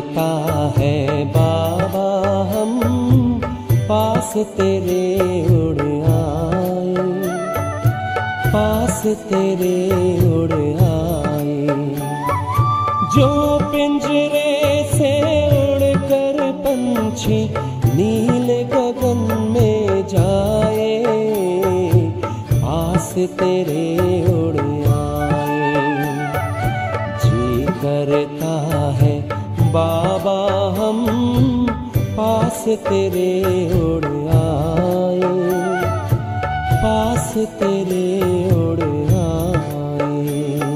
करता है बाबा हम पास तेरे उड़ आए, पास तेरे उड़ आए। जो पिंजरे से उड़कर पंछी नीले गगन में जाए, पास तेरे उड़ आए। जी करता है बाबा हम पास तेरे उड़ आए, पास तेरे उड़ आए।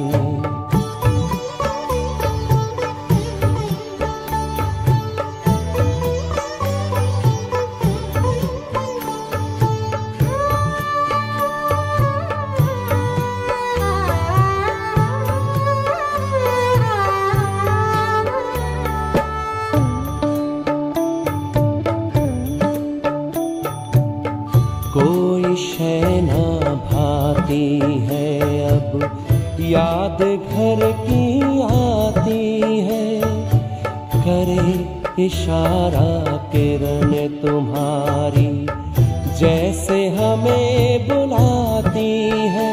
कोई शय ना भाती है अब याद घर की आती है, करे इशारा किरण तुम्हारी जैसे हमें बुलाती है।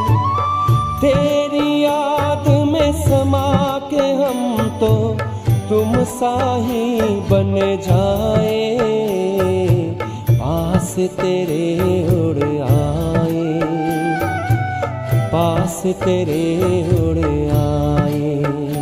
तेरी याद में समा के हम तो तुम सा ही बन जाए, पास तेरे उड़ आए, पास तेरे उड़ आए।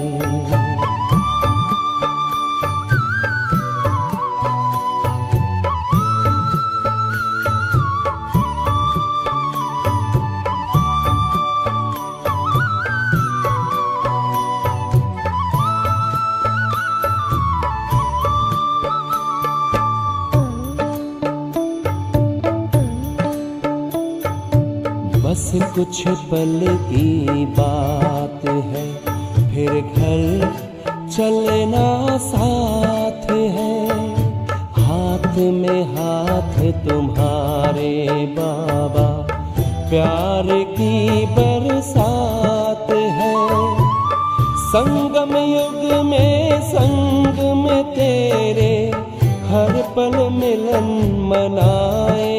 बस कुछ पल की बात है, फिर घर चलना साथ है। हाथ में हाथ तुम्हारे बाबा प्यार की बरसात है। संगम युग में संग में तेरे हर पल मिलन मनाए,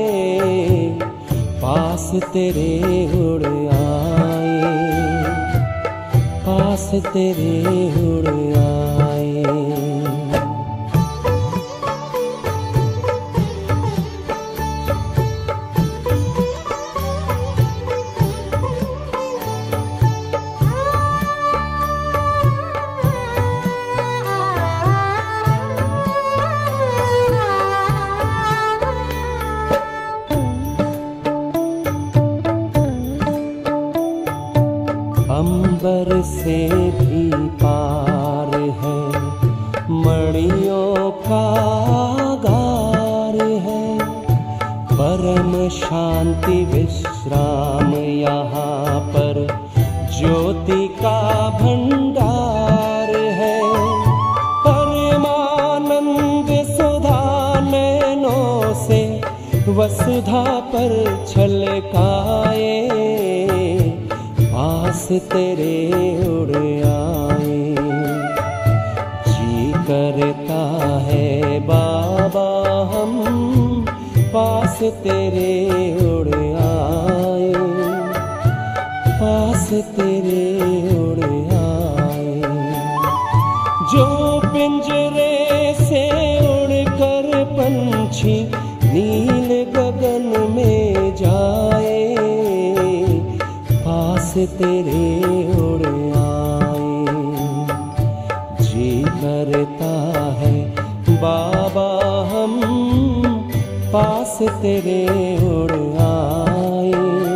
पास तेरे उड़ आए, पास तेरे उड़ आए। अंबर से भी पार है, मणियों का गार है। परम शांति विश्राम यहाँ पर ज्योति का भंडार है। परमानंद सुधा नैनों से वसुधा पर छलकाए, पास तेरे उड़ आए। जी करता है बाबा हम पास तेरे उड़ आए, पास तेरे उड़ आए। जो पिंजरे से उड़कर पंछी नील गगन में जाए, पास तेरे उड़ आए। जी करता है बाबा हम पास तेरे उड़ आए,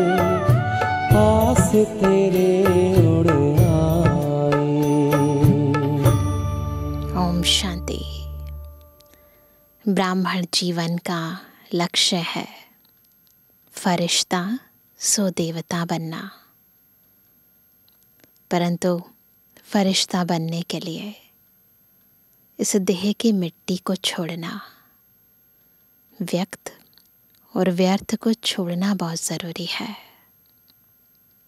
पास तेरे उड़ आए। ओम शांति। ब्राह्मण जीवन का लक्ष्य है फरिश्ता सो देवता बनना, परंतु फरिश्ता बनने के लिए इस देह की मिट्टी को छोड़ना, व्यक्त और व्यर्थ को छोड़ना बहुत ज़रूरी है।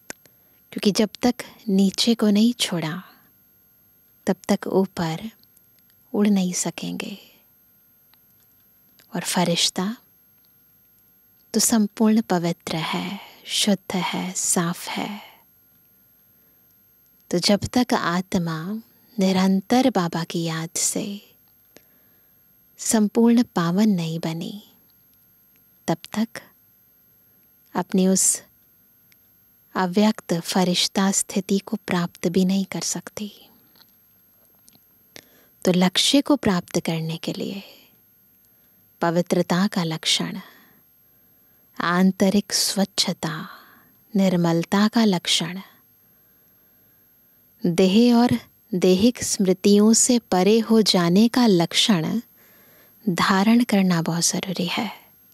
क्योंकि जब तक नीचे को नहीं छोड़ा तब तक ऊपर उड़ नहीं सकेंगे। और फरिश्ता तो संपूर्ण पवित्र है, शुद्ध है, साफ है। तो जब तक आत्मा निरंतर बाबा की याद से संपूर्ण पावन नहीं बनी, तब तक अपनी उस अव्यक्त फरिश्ता स्थिति को प्राप्त भी नहीं कर सकती। तो लक्ष्य को प्राप्त करने के लिए पवित्रता का लक्षण, आंतरिक स्वच्छता, निर्मलता का लक्षण, देह और देहिक स्मृतियों से परे हो जाने का लक्षण धारण करना बहुत जरूरी है।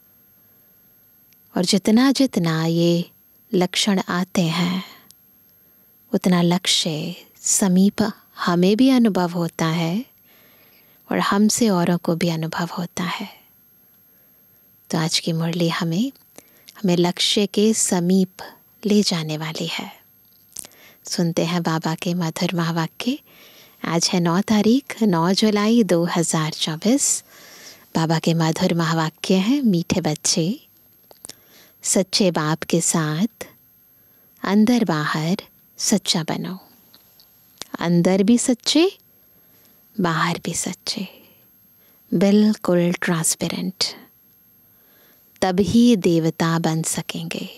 और जितना जितना ये लक्षण आते हैं, उतना लक्ष्य समीप हमें भी अनुभव होता है और हमसे औरों को भी अनुभव होता है। तो आज की मुरली हमें लक्ष्य के समीप ले जाने वाली है। सुनते हैं बाबा के मधुर महावाक्य। आज है 9 तारीख, 9 जुलाई 2024। बाबा के मधुर महावाक्य हैं, मीठे बच्चे सच्चे बाप के साथ अंदर बाहर सच्चा बनो। अंदर भी सच्चे, बाहर भी सच्चे, बिल्कुल ट्रांसपेरेंट। तभी देवता बन सकेंगे।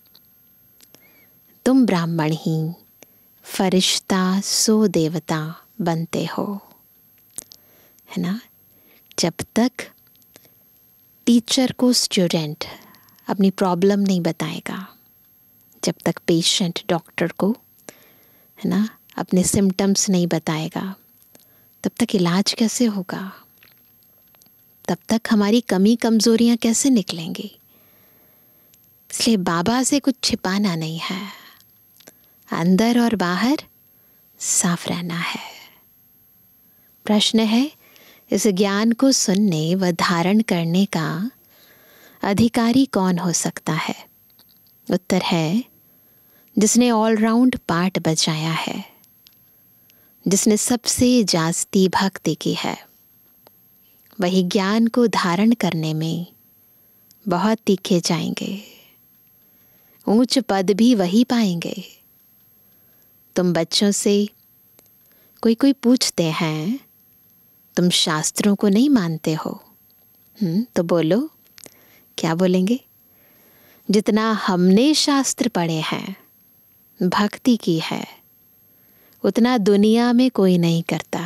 तुम ब्राह्मण ही फरिश्ता सो देवता बनते हो, है ना। जब तक टीचर को स्टूडेंट अपनी प्रॉब्लम नहीं बताएगा, जब तक पेशेंट डॉक्टर को, है ना, अपने सिम्टम्स नहीं बताएगा, तब तक इलाज कैसे होगा? तब तक हमारी कमी कमजोरियां कैसे निकलेंगी? इसलिए बाबा से कुछ छिपाना नहीं है, अंदर और बाहर साफ रहना है। प्रश्न है, इस ज्ञान को सुनने व धारण करने का अधिकारी कौन हो सकता है? उत्तर है, जिसने ऑलराउंड पाठ बजाया है, जिसने सबसे जास्ती भक्ति की है। वही ज्ञान को धारण करने में बहुत तीखे जाएंगे, ऊंच पद भी वही पाएंगे। तुम बच्चों से कोई पूछते हैं, तुम शास्त्रों को नहीं मानते हो? तो बोलो, क्या बोलेंगे? जितना हमने शास्त्र पढ़े हैं, भक्ति की है, उतना दुनिया में कोई नहीं करता।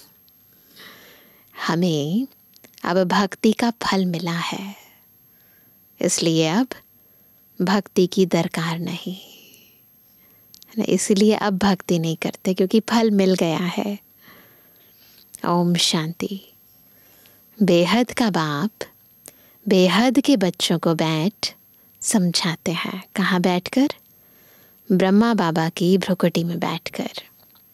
हमें अब भक्ति का फल मिला है, इसलिए अब भक्ति की दरकार नहीं, इसलिए अब भक्ति नहीं करते, क्योंकि फल मिल गया है। ओम शांति। बेहद का बाप बेहद के बच्चों को बैठ समझाते हैं। कहाँ बैठकर? ब्रह्मा बाबा की भ्रुकुटी में बैठकर।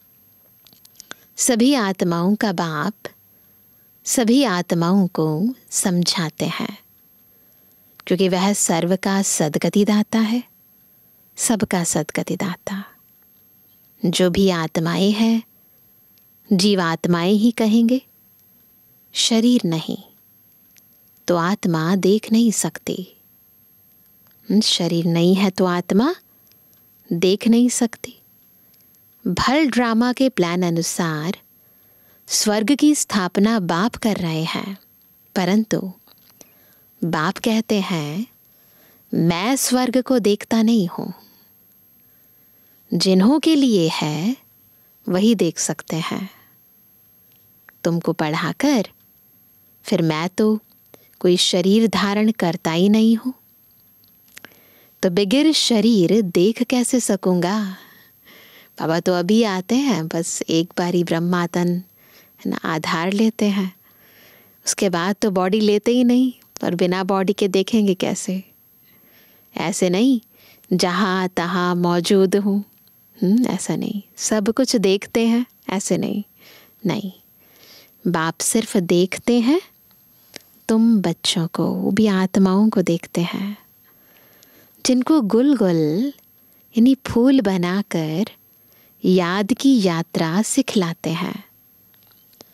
सभी आत्माओं का बाप सभी आत्माओं को समझाते हैं, क्योंकि वह सर्व का सद्गति दाता है, सबका सद्गति दाता। जो भी आत्माएं हैं, जीवात्माएं ही कहेंगे, शरीर नहीं तो आत्मा देख नहीं सकती। शरीर नहीं है तो आत्मा देख नहीं सकती। भल ड्रामा के प्लान अनुसार स्वर्ग की स्थापना बाप कर रहे हैं, परंतु बाप कहते हैं, मैं स्वर्ग को देखता नहीं हूं। जिन्हों के लिए है वही देख सकते हैं। तुमको पढ़ाकर फिर मैं तो कोई शरीर धारण करता ही नहीं हूं, तो बगैर शरीर देख कैसे सकूंगा? बाबा तो अभी आते हैं, बस एक बारी ब्रह्मातन, है ना, आधार लेते हैं, उसके बाद तो बॉडी लेते ही नहीं, और बिना बॉडी के देखेंगे कैसे? ऐसे नहीं जहाँ तहाँ मौजूद हूँ, ऐसा नहीं, सब कुछ देखते हैं, ऐसे नहीं। नहीं, बाप सिर्फ देखते हैं तुम बच्चों को, वो भी आत्माओं को देखते हैं, जिनको गुल गुल यानी फूल बनाकर याद की यात्रा सिखलाते हैं।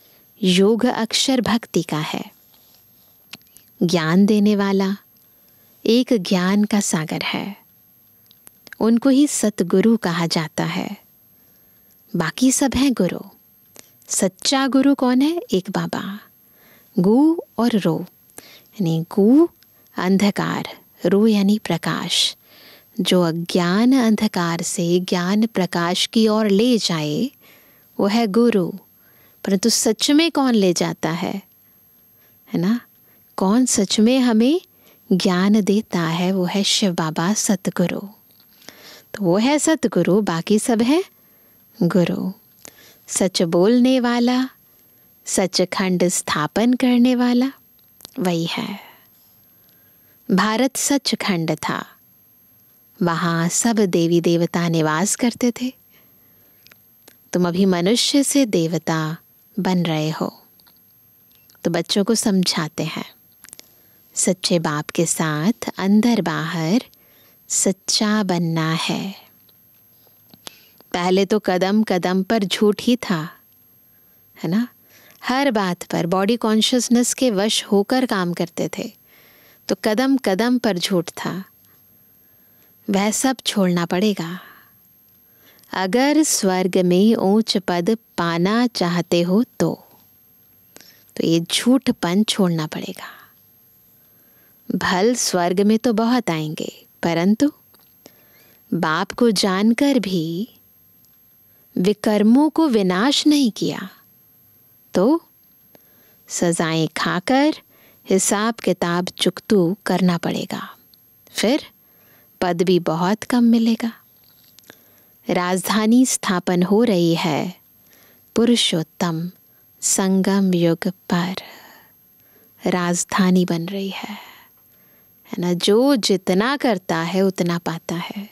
योग अक्षर भक्ति का है। ज्ञान देने वाला एक ज्ञान का सागर है, उनको ही सतगुरु कहा जाता है। बाकी सब हैं गुरु। सच्चा गुरु कौन है? एक बाबा। गु और रो, यानी गु अंधकार, रो यानी प्रकाश। जो अज्ञान अंधकार से ज्ञान प्रकाश की ओर ले जाए वो है गुरु। परंतु सच में कौन ले जाता है ना? कौन सच में हमें ज्ञान देता है? वो है शिव बाबा सतगुरु। तो वो है सतगुरु, बाकी सब है गुरु। सच बोलने वाला, सचखंड स्थापन करने वाला वही है। भारत सचखंड था, वहाँ सब देवी देवता निवास करते थे। तुम अभी मनुष्य से देवता बन रहे हो। तो बच्चों को समझाते हैं, सच्चे बाप के साथ अंदर बाहर सच्चा बनना है। पहले तो कदम कदम पर झूठ ही था, है ना? हर बात पर बॉडी कॉन्शियसनेस के वश होकर काम करते थे, तो कदम कदम पर झूठ था। वह सब छोड़ना पड़ेगा। अगर स्वर्ग में ऊंच पद पाना चाहते हो तो ये झूठपन छोड़ना पड़ेगा। भल स्वर्ग में तो बहुत आएंगे, परंतु बाप को जानकर भी विकर्मों को विनाश नहीं किया तो सजाएं खाकर हिसाब किताब चुकतू करना पड़ेगा। फिर पद भी बहुत कम मिलेगा। राजधानी स्थापन हो रही है पुरुषोत्तम संगम युग पर। राजधानी बन रही है ना? जो जितना करता है उतना पाता है।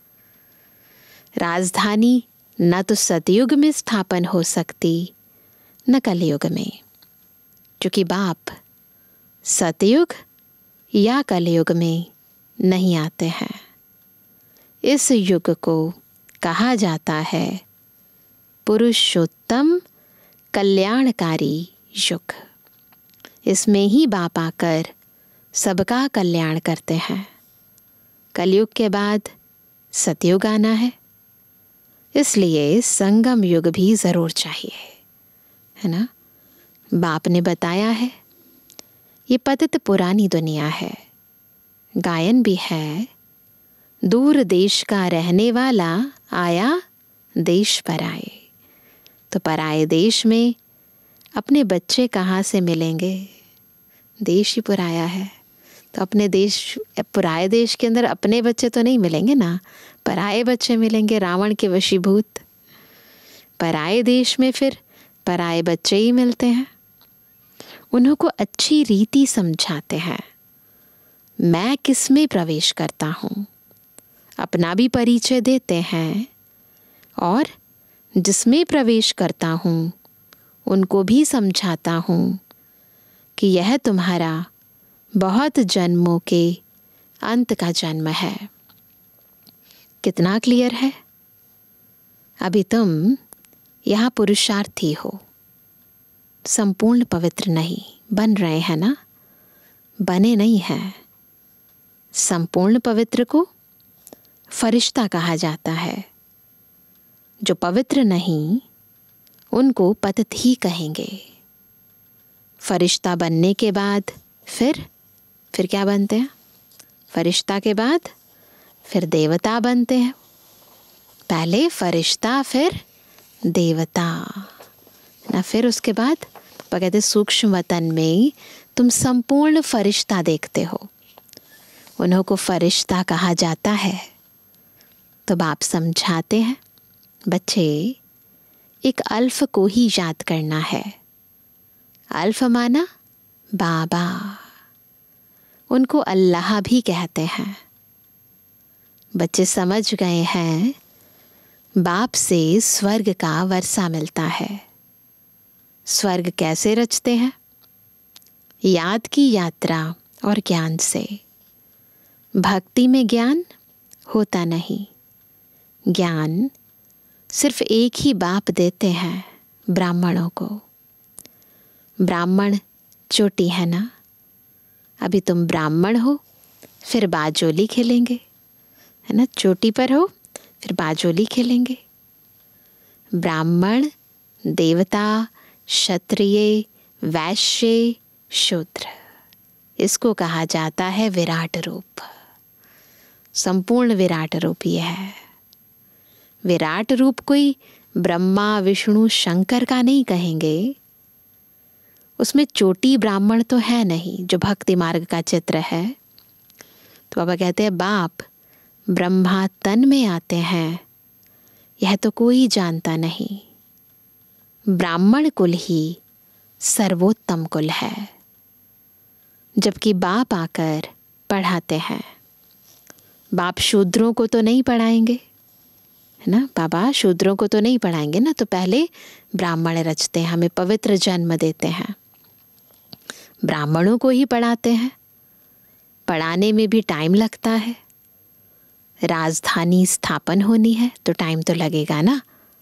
राजधानी न तो सतयुग में स्थापन हो सकती न कलयुग में, क्योंकि बाप सतयुग या कलयुग में नहीं आते हैं। इस युग को कहा जाता है पुरुषोत्तम कल्याणकारी युग। इसमें ही बाप आकर सबका कल्याण करते हैं। कलयुग के बाद सतयुग आना है, इसलिए संगम युग भी ज़रूर चाहिए, है ना? बाप ने बताया है ये पतित पुरानी दुनिया है। गायन भी है, दूर देश का रहने वाला आया देश पर आए। तो पराए देश में अपने बच्चे कहाँ से मिलेंगे? देश ही पुराया है, तो अपने देश, पुराए देश के अंदर अपने बच्चे तो नहीं मिलेंगे ना, पराए बच्चे मिलेंगे, रावण के वशीभूत। पराए देश में फिर पराए बच्चे ही मिलते हैं। उन्हों को अच्छी रीति समझाते हैं, मैं किस में प्रवेश करता हूँ, अपना भी परिचय देते हैं, और जिसमें प्रवेश करता हूँ उनको भी समझाता हूँ कि यह तुम्हारा बहुत जन्मों के अंत का जन्म है। कितना क्लियर है? अभी तुम यहाँ पुरुषार्थी हो, संपूर्ण पवित्र नहीं बन रहे हैं ना? बने नहीं हैं। संपूर्ण पवित्र को फरिश्ता कहा जाता है। जो पवित्र नहीं उनको पतित ही कहेंगे। फरिश्ता बनने के बाद फिर क्या बनते हैं? फरिश्ता के बाद फिर देवता बनते हैं। पहले फरिश्ता फिर देवता ना, फिर उसके बाद कहते सूक्ष्म वतन में तुम संपूर्ण फरिश्ता देखते हो, उन्हों को फरिश्ता कहा जाता है। तो बाप समझाते हैं, बच्चे एक अल्फ को ही याद करना है। अल्फ माना बाबा, उनको अल्लाह भी कहते हैं। बच्चे समझ गए हैं बाप से स्वर्ग का वर्षा मिलता है। स्वर्ग कैसे रचते हैं? याद की यात्रा और ज्ञान से। भक्ति में ज्ञान होता नहीं। ज्ञान सिर्फ एक ही बाप देते हैं ब्राह्मणों को। ब्राह्मण चोटी है ना, अभी तुम ब्राह्मण हो फिर बाजोली खेलेंगे, है ना, चोटी पर हो फिर बाजोली खेलेंगे। ब्राह्मण, देवता, क्षत्रिय, वैश्य, शूद्र, इसको कहा जाता है विराट रूप। संपूर्ण विराट रूप ये है। विराट रूप कोई ब्रह्मा विष्णु शंकर का नहीं कहेंगे, उसमें चोटी ब्राह्मण तो है नहीं जो भक्ति मार्ग का चित्र है। तो बाबा कहते हैं बाप ब्रह्मा तन में आते हैं, यह तो कोई जानता नहीं। ब्राह्मण कुल ही सर्वोत्तम कुल है, जबकि बाप आकर पढ़ाते हैं। बाप शूद्रों को तो नहीं पढ़ाएंगे, है ना, बाबा शूद्रों को तो नहीं पढ़ाएंगे ना, तो पहले ब्राह्मण रचते हैं, हमें पवित्र जन्म देते हैं, ब्राह्मणों को ही पढ़ाते हैं। पढ़ाने में भी टाइम लगता है, राजधानी स्थापन होनी है तो टाइम तो लगेगा ना।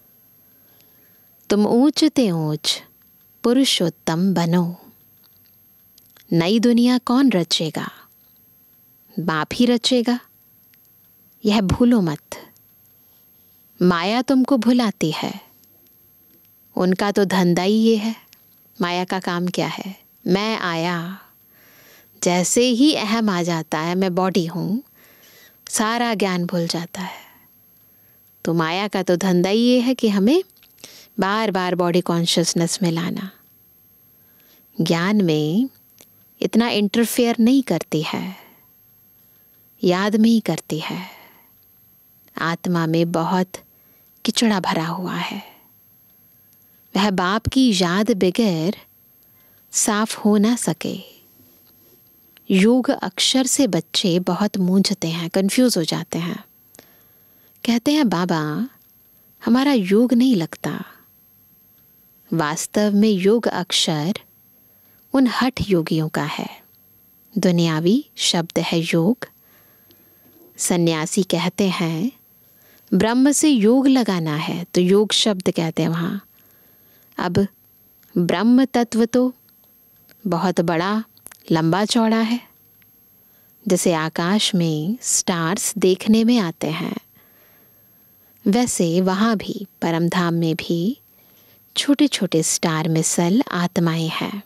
तुम ऊंच ते ऊंच पुरुषोत्तम बनो। नई दुनिया कौन रचेगा? बाप ही रचेगा, यह भूलो मत। माया तुमको भुलाती है, उनका तो धंधा ही ये है। माया का काम क्या है? मैं आया, जैसे ही अहम आ जाता है मैं बॉडी हूँ, सारा ज्ञान भूल जाता है। तो माया का तो धंधा ही ये है कि हमें बार बार बॉडी कॉन्शियसनेस में लाना। ज्ञान में इतना इंटरफेयर नहीं करती है, याद में ही करती है। आत्मा में बहुत किचड़ा भरा हुआ है, वह बाप की याद बगैर साफ हो ना सके। योग अक्षर से बच्चे बहुत मूंझते हैं, कंफ्यूज हो जाते हैं। कहते हैं बाबा हमारा योग नहीं लगता। वास्तव में योग अक्षर उन हठ योगियों का है। दुनियावी शब्द है योग। सन्यासी कहते हैं ब्रह्म से योग लगाना है तो योग शब्द कहते हैं वहाँ। अब ब्रह्म तत्व तो बहुत बड़ा लंबा चौड़ा है, जैसे आकाश में स्टार्स देखने में आते हैं, वैसे वहाँ भी परमधाम में भी छोटे छोटे स्टार मिसल आत्माएं हैं।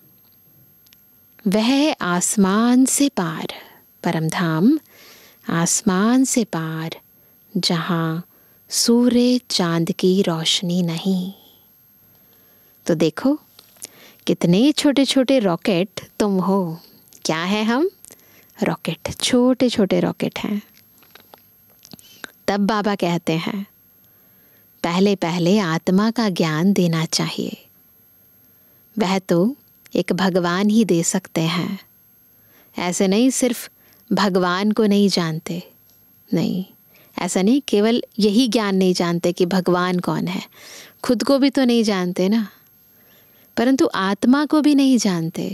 वह आसमान से पार, परमधाम आसमान से पार, जहाँ सूर्य चांद की रोशनी नहीं। तो देखो कितने छोटे छोटे रॉकेट तुम हो। क्या है हम? रॉकेट, छोटे छोटे रॉकेट हैं। तब बाबा कहते हैं पहले पहले आत्मा का ज्ञान देना चाहिए। वह तो एक भगवान ही दे सकते हैं। ऐसे नहीं सिर्फ भगवान को नहीं जानते, नहीं ऐसा नहीं केवल यही ज्ञान नहीं जानते कि भगवान कौन है, खुद को भी तो नहीं जानते ना, परंतु आत्मा को भी नहीं जानते।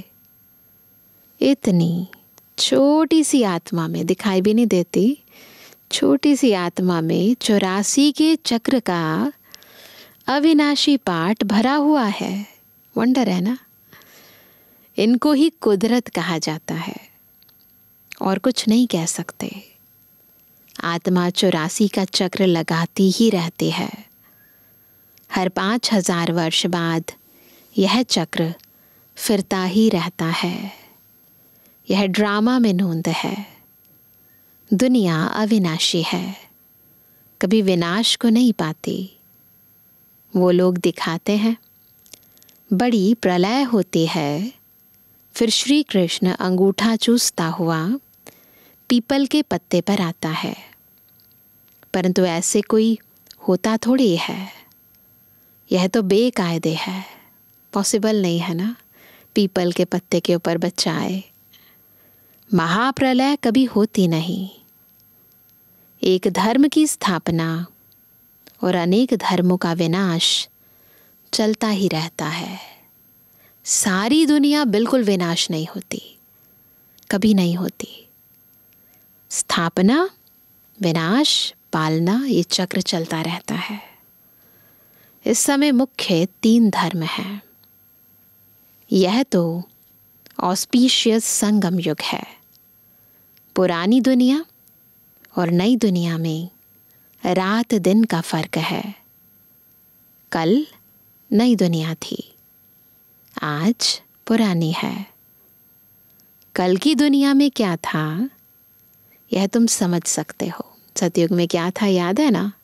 इतनी छोटी सी आत्मा में, दिखाई भी नहीं देती, छोटी सी आत्मा में 84 के चक्र का अविनाशी पाठ भरा हुआ है। वंडर है ना। इनको ही कुदरत कहा जाता है, और कुछ नहीं कह सकते। आत्मा 84 का चक्र लगाती ही रहती है। हर 5000 वर्ष बाद यह चक्र फिरता ही रहता है। यह ड्रामा में नोंद है। दुनिया अविनाशी है, कभी विनाश को नहीं पाती। वो लोग दिखाते हैं बड़ी प्रलय होती है, फिर श्री कृष्ण अंगूठा चूसता हुआ पीपल के पत्ते पर आता है, परंतु ऐसे कोई होता थोड़ी है। यह तो बेकायदे है, पॉसिबल नहीं है ना पीपल के पत्ते के ऊपर बच्चा आए। महाप्रलय कभी होती नहीं। एक धर्म की स्थापना और अनेक धर्मों का विनाश चलता ही रहता है। सारी दुनिया बिल्कुल विनाश नहीं होती, कभी नहीं होती। स्थापना, विनाश, पालना, ये चक्र चलता रहता है। इस समय मुख्य 3 धर्म हैं। यह तो ऑस्पिशियस संगम युग है। पुरानी दुनिया और नई दुनिया में रात दिन का फर्क है। कल नई दुनिया थी, आज पुरानी है। कल की दुनिया में क्या था यह तुम समझ सकते हो। सतयुग में क्या था याद है ना?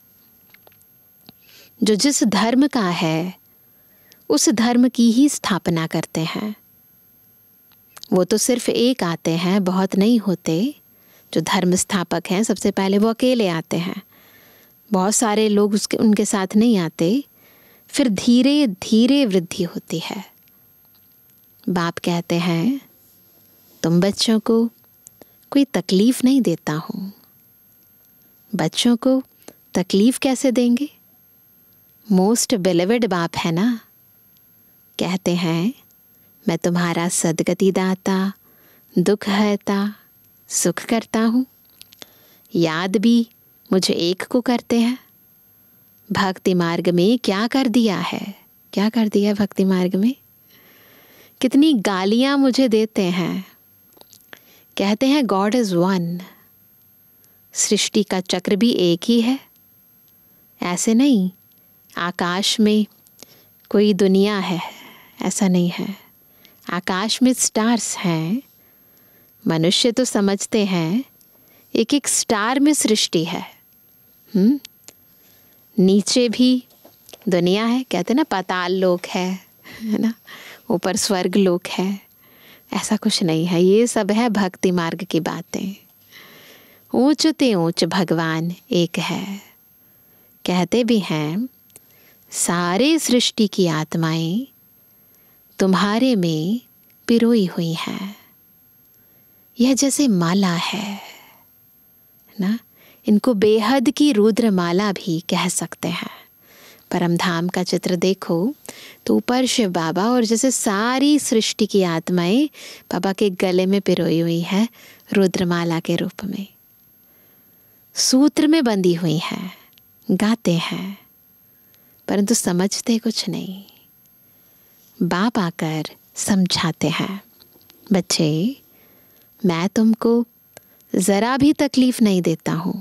जो जिस धर्म का है उस धर्म की ही स्थापना करते हैं। वो तो सिर्फ एक आते हैं, बहुत नहीं होते। जो धर्म स्थापक हैं सबसे पहले वो अकेले आते हैं, बहुत सारे लोग उनके साथ नहीं आते। फिर धीरे धीरे वृद्धि होती है। बाप कहते हैं तुम बच्चों को कोई तकलीफ नहीं देता हूँ। बच्चों को तकलीफ कैसे देंगे? मोस्ट बिलीवेड बाप है ना। कहते हैं मैं तुम्हारा सदगति दाता, दुख हरता, सुख करता हूँ। याद भी मुझे एक को करते हैं। भक्ति मार्ग में क्या कर दिया है? क्या कर दिया भक्ति मार्ग में? कितनी गालियाँ मुझे देते हैं। कहते हैं गॉड इज वन। सृष्टि का चक्र भी एक ही है। ऐसे नहीं आकाश में कोई दुनिया है, ऐसा नहीं है। आकाश में स्टार्स हैं। मनुष्य तो समझते हैं एक एक स्टार में सृष्टि है। नीचे भी दुनिया है, कहते ना पाताल लोक है ना, ऊपर स्वर्ग लोक है। ऐसा कुछ नहीं है, ये सब है भक्ति मार्ग की बातें। ऊंच ते ऊंच भगवान एक है। कहते भी हैं सारे सृष्टि की आत्माएं तुम्हारे में पिरोई हुई हैं। यह जैसे माला है ना, इनको बेहद की रुद्र माला भी कह सकते हैं। परम धाम का चित्र देखो तो ऊपर शिव बाबा और जैसे सारी सृष्टि की आत्माएं बाबा के गले में पिरोई हुई है रुद्रमाला के रूप में, सूत्र में बंधी हुई हैं। गाते हैं परंतु समझते कुछ नहीं। बाप आकर समझाते हैं बच्चे मैं तुमको ज़रा भी तकलीफ़ नहीं देता हूँ।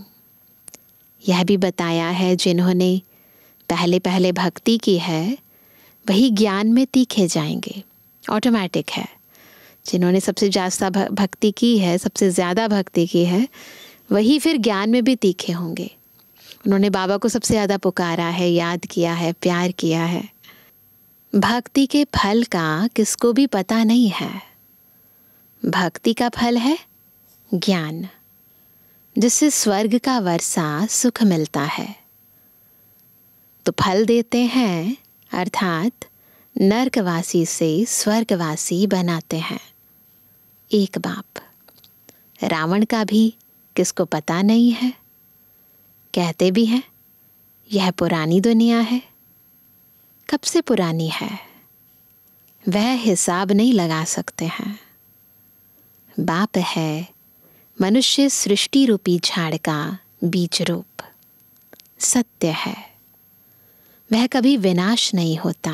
यह भी बताया है जिन्होंने पहले पहले भक्ति की है वही ज्ञान में तीखे जाएंगे, ऑटोमेटिक है। जिन्होंने सबसे ज़्यादा भक्ति की है, सबसे ज़्यादा भक्ति की है, वही फिर ज्ञान में भी तीखे होंगे। उन्होंने बाबा को सबसे ज़्यादा पुकारा है, याद किया है, प्यार किया है। भक्ति के फल का किसको भी पता नहीं है। भक्ति का फल है ज्ञान, जिससे स्वर्ग का वर्षा सुख मिलता है। तो फल देते हैं अर्थात नरकवासी से स्वर्गवासी बनाते हैं। एक बाप। रावण का भी किसको पता नहीं है। कहते भी हैं यह पुरानी दुनिया है। कब से पुरानी है वह हिसाब नहीं लगा सकते हैं। बाप है मनुष्य सृष्टि रूपी झाड़ का बीज रूप। सत्य है वह कभी विनाश नहीं होता।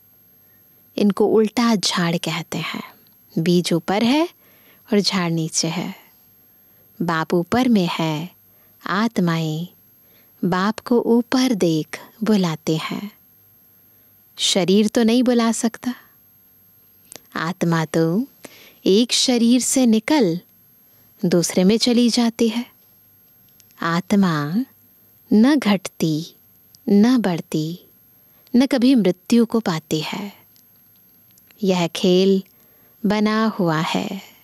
इनको उल्टा झाड़ कहते हैं। बीज ऊपर है और झाड़ नीचे है। बाप ऊपर में है, आत्माएं बाप को ऊपर देख बुलाते हैं। शरीर तो नहीं बुला सकता। आत्मा तो एक शरीर से निकल दूसरे में चली जाती है। आत्मा न घटती न बढ़ती न कभी मृत्यु को पाती है। यह खेल बना हुआ है।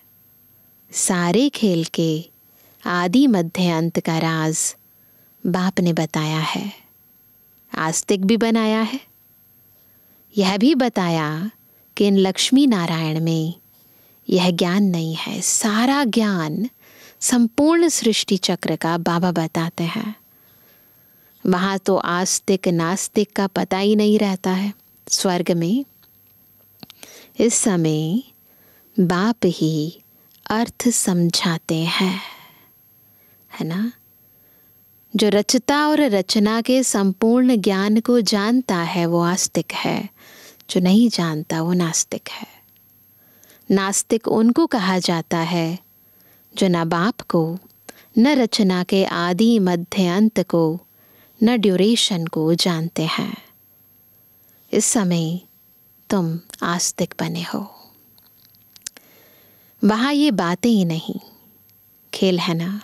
सारे खेल के आदि मध्य अंत का राज बाप ने बताया है। आस्तिक भी बनाया है। यह भी बताया कि इन लक्ष्मी नारायण में यह ज्ञान नहीं है। सारा ज्ञान संपूर्ण सृष्टि चक्र का बाबा बताते हैं। वहाँ तो आस्तिक नास्तिक का पता ही नहीं रहता है। स्वर्ग में इस समय बाप ही अर्थ समझाते हैं, है ना। जो रचता और रचना के संपूर्ण ज्ञान को जानता है वो आस्तिक है। जो नहीं जानता वो नास्तिक है। नास्तिक उनको कहा जाता है जो न बाप को, न रचना के आदि मध्य अंत को, न ड्यूरेशन को जानते हैं। इस समय तुम आस्तिक बने हो। वहाँ ये बातें ही नहीं, खेल है ना।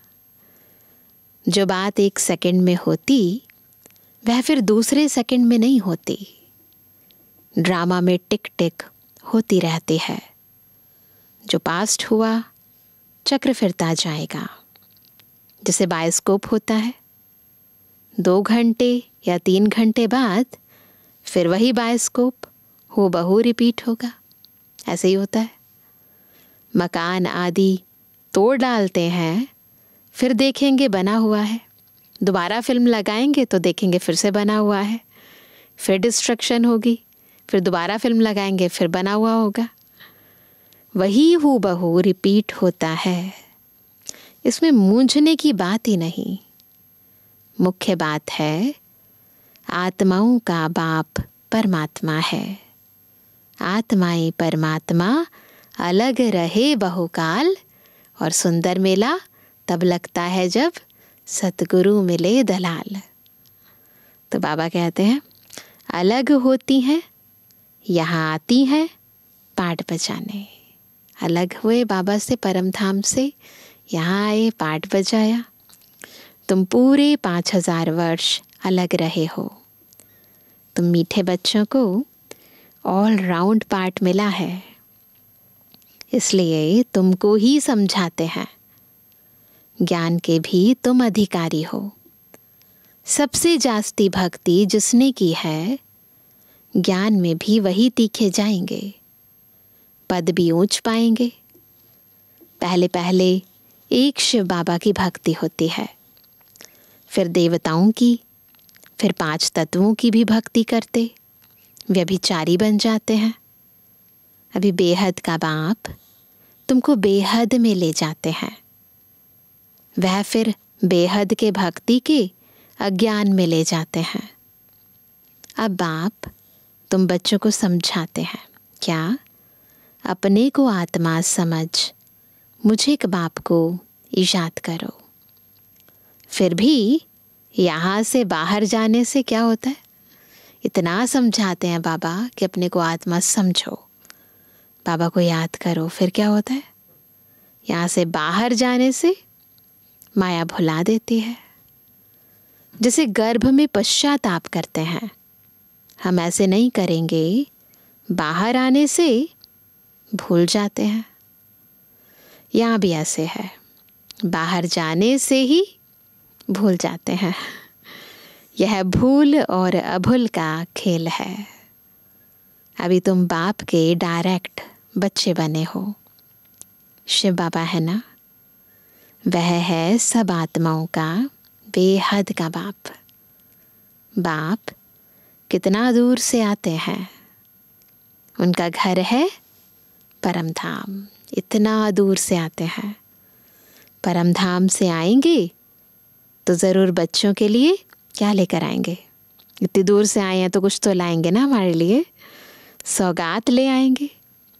जो बात 1 सेकंड में होती वह फिर दूसरे सेकंड में नहीं होती। ड्रामा में टिक टिक होती रहती है। जो पास्ट हुआ चक्र फिरता जाएगा। जैसे बायोस्कोप होता है, 2 घंटे या 3 घंटे बाद फिर वही बायोस्कोप हूबहू रिपीट होगा। ऐसे ही होता है। मकान आदि तोड़ डालते हैं, फिर देखेंगे बना हुआ है। दोबारा फिल्म लगाएंगे तो देखेंगे फिर से बना हुआ है। फिर डिस्ट्रक्शन होगी, फिर दोबारा फिल्म लगाएंगे फिर बना हुआ होगा। वही हूबहू रिपीट होता है। इसमें मूंझने की बात ही नहीं। मुख्य बात है आत्माओं का बाप परमात्मा है। आत्माएं परमात्मा अलग रहे बहुकाल, और सुंदर मेला तब लगता है जब सतगुरु मिले दलाल। तो बाबा कहते हैं अलग होती हैं, यहाँ आती हैं पाठ बजाने। अलग हुए बाबा से, परम धाम से, यहाँ आए पाठ बजाया। तुम पूरे 5000 वर्ष अलग रहे हो। तुम मीठे बच्चों को ऑल राउंड पार्ट मिला है, इसलिए तुमको ही समझाते हैं। ज्ञान के भी तुम अधिकारी हो। सबसे जास्ती भक्ति जिसने की है, ज्ञान में भी वही तीखे जाएंगे, पद भी ऊंच पाएंगे। पहले पहले एक शिव बाबा की भक्ति होती है, फिर देवताओं की, फिर 5 तत्वों की भी भक्ति करते व्यभिचारी बन जाते हैं। अभी बेहद का बाप तुमको बेहद में ले जाते हैं। वह फिर बेहद के भक्ति के अज्ञान में ले जाते हैं। अब बाप तुम बच्चों को समझाते हैं, क्या अपने को आत्मा समझ मुझे एक बाप को इजाद करो। फिर भी यहाँ से बाहर जाने से क्या होता है? इतना समझाते हैं बाबा कि अपने को आत्मा समझो, बाबा को याद करो। फिर क्या होता है? यहाँ से बाहर जाने से माया भुला देती है। जैसे गर्भ में पश्चाताप करते हैं, हम ऐसे नहीं करेंगे। बाहर आने से भूल जाते हैं। यहाँ भी ऐसे है, बाहर जाने से ही भूल जाते हैं। यह भूल और अभूल का खेल है। अभी तुम बाप के डायरेक्ट बच्चे बने हो। शिव बाबा है ना, वह है सब आत्माओं का बेहद का बाप। बाप कितना दूर से आते हैं, उनका घर है परम धाम। इतना दूर से आते हैं। परम धाम से आएंगे तो ज़रूर बच्चों के लिए क्या लेकर आएंगे? इतनी दूर से आए हैं तो कुछ तो लाएंगे ना हमारे लिए। सौगात ले आएंगे।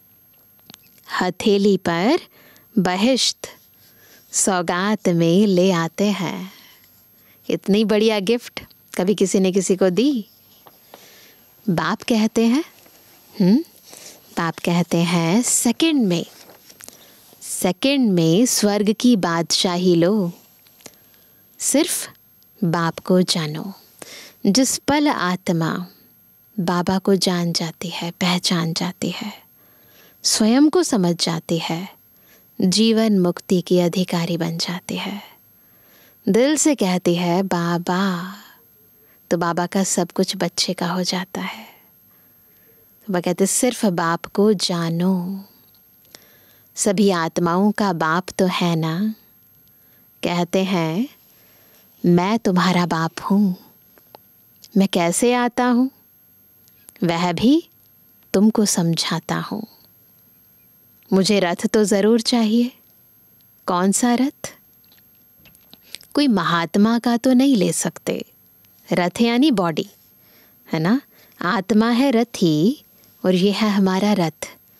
हथेली पर बहिश्त सौगात में ले आते हैं। इतनी बढ़िया गिफ्ट कभी किसी ने किसी को दी? बाप कहते हैं बाप कहते हैं सेकंड में स्वर्ग की बादशाही लो। सिर्फ बाप को जानो। जिस पल आत्मा बाबा को जान जाती है, पहचान जाती है, स्वयं को समझ जाती है, जीवन मुक्ति की अधिकारी बन जाती है। दिल से कहती है बाबा, तो बाबा का सब कुछ बच्चे का हो जाता है। बाबा कहते सिर्फ बाप को जानो। सभी आत्माओं का बाप तो है ना। कहते हैं मैं तुम्हारा बाप हूँ। मैं कैसे आता हूँ वह भी तुमको समझाता हूँ। मुझे रथ तो ज़रूर चाहिए। कौन सा रथ? कोई महात्मा का तो नहीं ले सकते। रथ यानी बॉडी है ना। आत्मा है रथी और ये है हमारा रथ।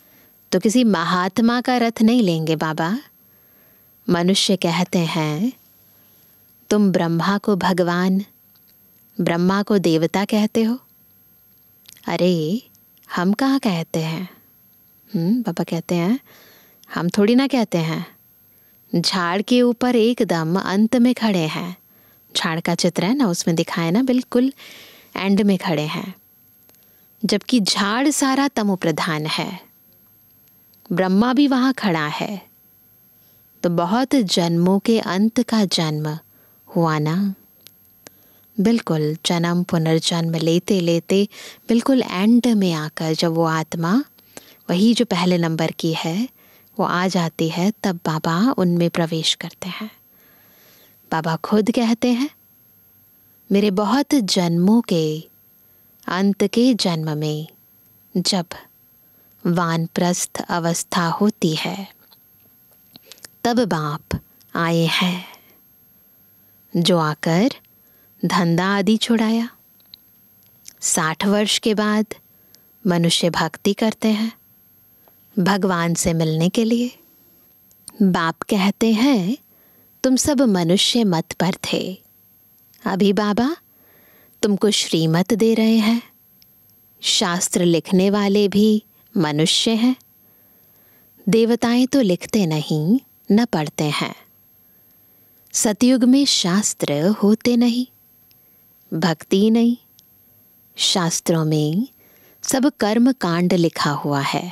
तो किसी महात्मा का रथ नहीं लेंगे बाबा। मनुष्य कहते हैं तुम ब्रह्मा को भगवान, ब्रह्मा को देवता कहते हो। अरे हम कहाँ कहते हैं? बाबा कहते हैं हम थोड़ी ना कहते हैं। झाड़ के ऊपर एकदम अंत में खड़े हैं। झाड़ का चित्र है ना, उसमें दिखाए ना, बिल्कुल एंड में खड़े हैं, जबकि झाड़ सारा तमो प्रधान है। ब्रह्मा भी वहाँ खड़ा है। तो बहुत जन्मों के अंत का जन्म हुआ ना। बिल्कुल जन्म पुनर्जन्म लेते लेते बिल्कुल एंड में आकर जब वो आत्मा, वही जो पहले नंबर की है, वो आ जाती है, तब बाबा उनमें प्रवेश करते हैं। बाबा खुद कहते हैं मेरे बहुत जन्मों के अंत के जन्म में जब वानप्रस्थ अवस्था होती है तब बाप आए हैं, जो आकर धंधा आदि छुड़ाया। 60 वर्ष के बाद मनुष्य भक्ति करते हैं भगवान से मिलने के लिए। बाप कहते हैं तुम सब मनुष्य मत पर थे, अभी बाबा तुमको श्रीमत दे रहे हैं। शास्त्र लिखने वाले भी मनुष्य हैं। देवताएं तो लिखते नहीं न पढ़ते हैं। सतयुग में शास्त्र होते नहीं, भक्ति नहीं। शास्त्रों में सब कर्म कांड लिखा हुआ है।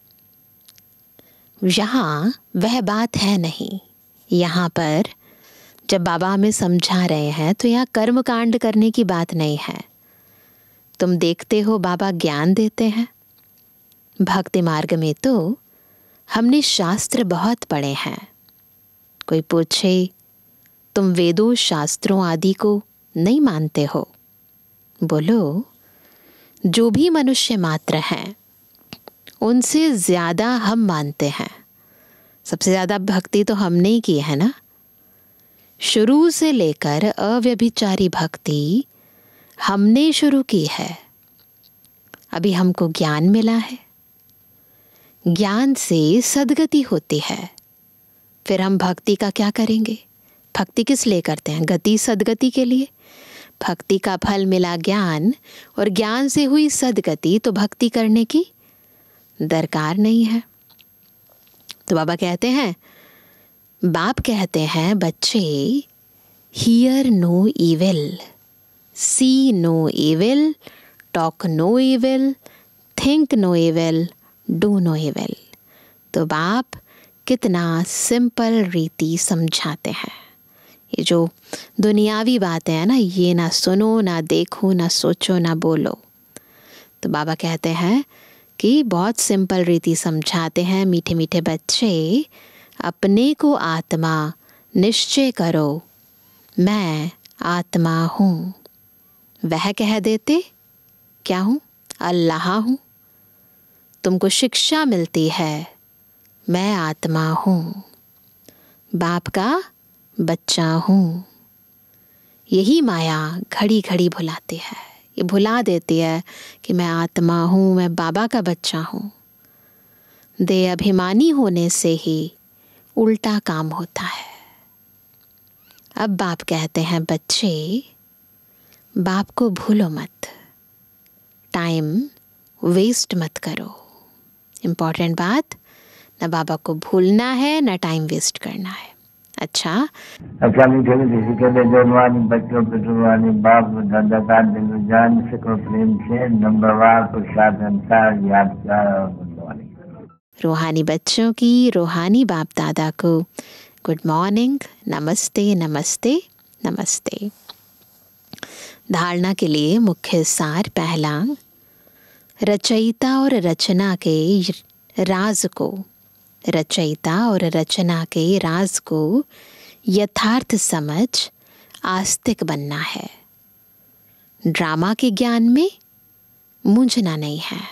यहाँ वह बात है नहीं। यहाँ पर जब बाबा हमें समझा रहे हैं तो यहाँ कर्म कांड करने की बात नहीं है। तुम देखते हो बाबा ज्ञान देते हैं। भक्ति मार्ग में तो हमने शास्त्र बहुत पढ़े हैं। कोई पूछे तुम वेदों शास्त्रों आदि को नहीं मानते हो? बोलो जो भी मनुष्य मात्र हैं उनसे ज़्यादा हम मानते हैं। सबसे ज़्यादा भक्ति तो हमने ही की है ना। शुरू से लेकर अव्यभिचारी भक्ति हमने शुरू की है। अभी हमको ज्ञान मिला है, ज्ञान से सद्गति होती है। फिर हम भक्ति का क्या करेंगे? भक्ति किस लिए करते हैं? गति सद्गति के लिए। भक्ति का फल मिला ज्ञान, और ज्ञान से हुई सद्गति, तो भक्ति करने की दरकार नहीं है। तो बाबा कहते हैं, बाप कहते हैं बच्चे hear no evil, see no evil, talk no evil, think no evil, do no evil. तो बाप कितना सिंपल रीति समझाते हैं। ये जो दुनियावी बातें हैं ना, ये ना सुनो, ना देखो, ना सोचो, ना बोलो। तो बाबा कहते हैं कि बहुत सिंपल रीति समझाते हैं। मीठे मीठे बच्चे, अपने को आत्मा निश्चय करो, मैं आत्मा हूँ। वह कह देते क्या हूँ? अल्लाह हूँ। तुमको शिक्षा मिलती है, मैं आत्मा हूँ, बाप का बच्चा हूँ। यही माया घड़ी घड़ी भुलाती है। ये भुला देती है कि मैं आत्मा हूँ, मैं बाबा का बच्चा हूँ। दे अभिमानी होने से ही उल्टा काम होता है। अब बाप कहते हैं बच्चे, बाप को भूलो मत, टाइम वेस्ट मत करो। इम्पॉर्टेंट बात, ना बाबा को भूलना है ना टाइम वेस्ट करना है। अच्छा मीठे मीठे के लिए जवानी बच्चों पे जुबानी बाप दादा का दिल जान से को प्रेम से नंबरवार प्रसाद अंसार याद। रूहानी बच्चों की रूहानी बाप दादा को गुड मॉर्निंग, नमस्ते नमस्ते नमस्ते। धारणा के लिए मुख्य सार पहला, रचयिता और रचना के राज को, रचयिता और रचना के राज को यथार्थ समझ आस्तिक बनना है। ड्रामा के ज्ञान में मूंझना नहीं है।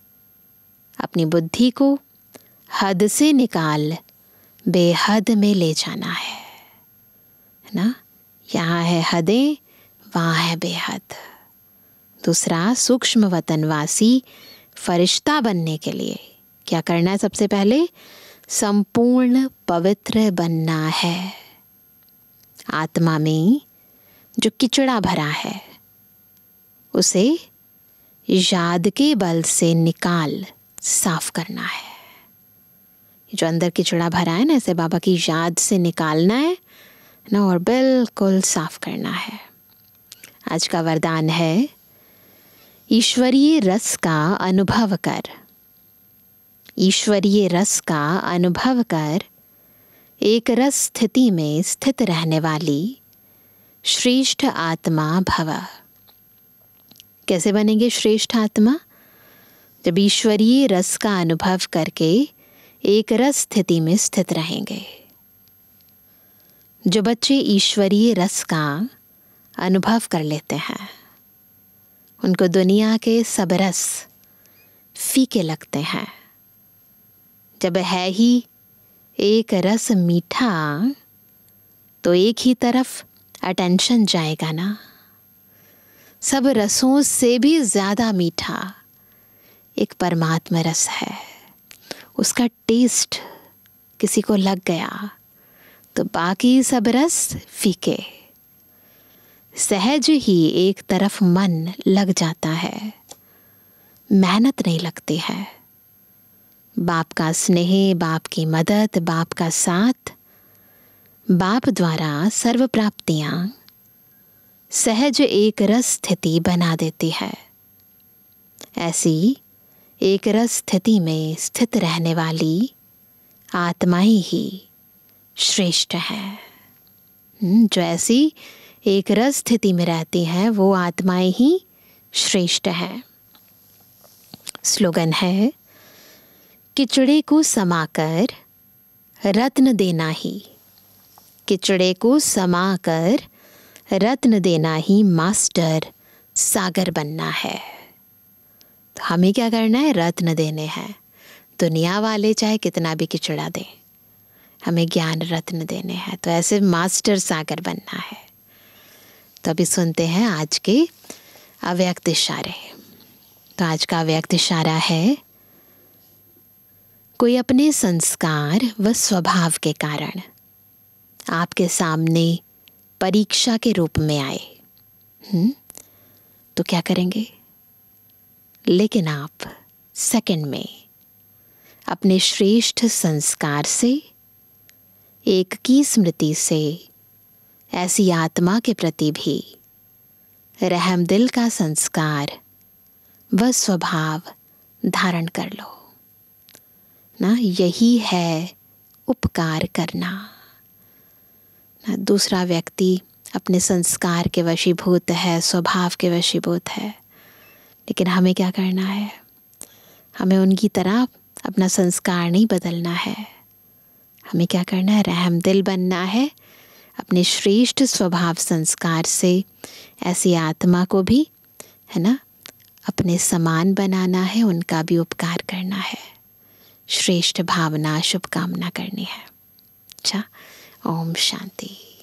अपनी बुद्धि को हद से निकाल बेहद में ले जाना है ना। यहाँ है हदें, वहाँ है बेहद। दूसरा, सूक्ष्म वतनवासी फरिश्ता बनने के लिए क्या करना है? सबसे पहले संपूर्ण पवित्र बनना है। आत्मा में जो किचड़ा भरा है उसे याद के बल से निकाल साफ करना है। जो अंदर किचड़ा भरा है ना, इसे बाबा की याद से निकालना है ना, और बिल्कुल साफ करना है। आज का वरदान है, ईश्वरीय रस का अनुभव कर। ईश्वरीय रस का अनुभव कर एक रस स्थिति में स्थित रहने वाली श्रेष्ठ आत्मा भव। कैसे बनेंगे श्रेष्ठ आत्मा? जब ईश्वरीय रस का अनुभव करके एक रस स्थिति में स्थित रहेंगे। जो बच्चे ईश्वरीय रस का अनुभव कर लेते हैं उनको दुनिया के सब रस फीके लगते हैं। जब है ही एक रस मीठा तो एक ही तरफ अटेंशन जाएगा ना। सब रसों से भी ज्यादा मीठा एक परमात्मा रस है। उसका टेस्ट किसी को लग गया तो बाकी सब रस फीके। सहज ही एक तरफ मन लग जाता है, मेहनत नहीं लगती है। बाप का स्नेह, बाप की मदद, बाप का साथ, बाप द्वारा सर्व प्राप्तियां सहज एक रस स्थिति बना देती है। ऐसी एक रस स्थिति में स्थित रहने वाली आत्माएं ही श्रेष्ठ है। जो ऐसी एक रस स्थिति में रहती हैं वो आत्माएं ही श्रेष्ठ है। स्लोगन है, किचड़े को समाकर रत्न देना ही। किचड़े को समाकर रत्न देना ही मास्टर सागर बनना है। तो हमें क्या करना है? रत्न देने हैं। दुनिया वाले चाहे कितना भी किचड़ा दें, हमें ज्ञान रत्न देने हैं। तो ऐसे मास्टर सागर बनना है। तो अभी सुनते हैं आज के अव्यक्त इशारे। तो आज का अव्यक्त इशारा है, कोई अपने संस्कार व स्वभाव के कारण आपके सामने परीक्षा के रूप में आए, तो क्या करेंगे? लेकिन आप सेकंड में अपने श्रेष्ठ संस्कार से, एक की स्मृति से ऐसी आत्मा के प्रति भी रहम दिल का संस्कार व स्वभाव धारण कर लो ना। यही है उपकार करना ना। दूसरा व्यक्ति अपने संस्कार के वशीभूत है, स्वभाव के वशीभूत है, लेकिन हमें क्या करना है? हमें उनकी तरह अपना संस्कार नहीं बदलना है। हमें क्या करना है? रहम दिल बनना है। अपने श्रेष्ठ स्वभाव संस्कार से ऐसी आत्मा को भी, है ना, अपने समान बनाना है, उनका भी उपकार करना है, श्रेष्ठ भावना शुभकामना करनी है। अच्छा, ओम शांति।